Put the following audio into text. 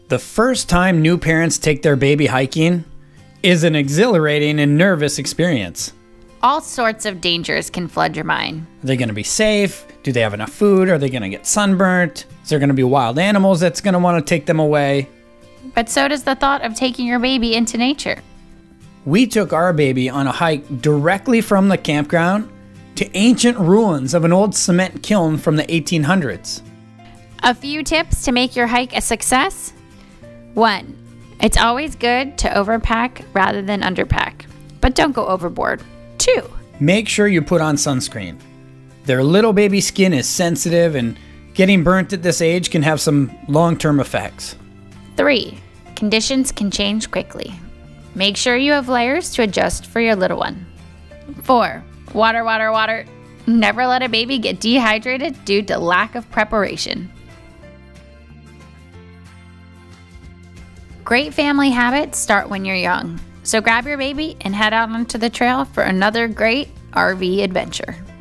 The first time new parents take their baby hiking is an exhilarating and nervous experience. All sorts of dangers can flood your mind. Are they going to be safe? Do they have enough food? Are they going to get sunburnt? Is there going to be wild animals that's going to want to take them away? But so does the thought of taking your baby into nature. We took our baby on a hike directly from the campground to ancient ruins of an old cement kiln from the 1800s. A few tips to make your hike a success. 1. It's always good to overpack rather than underpack, but don't go overboard. 2. Make sure you put on sunscreen. Their little baby skin is sensitive, and getting burnt at this age can have some long-term effects. 3. Conditions can change quickly. Make sure you have layers to adjust for your little one. 4. Water, water, water. Never let a baby get dehydrated due to lack of preparation. Great family habits start when you're young. So grab your baby and head out onto the trail for another great RV adventure.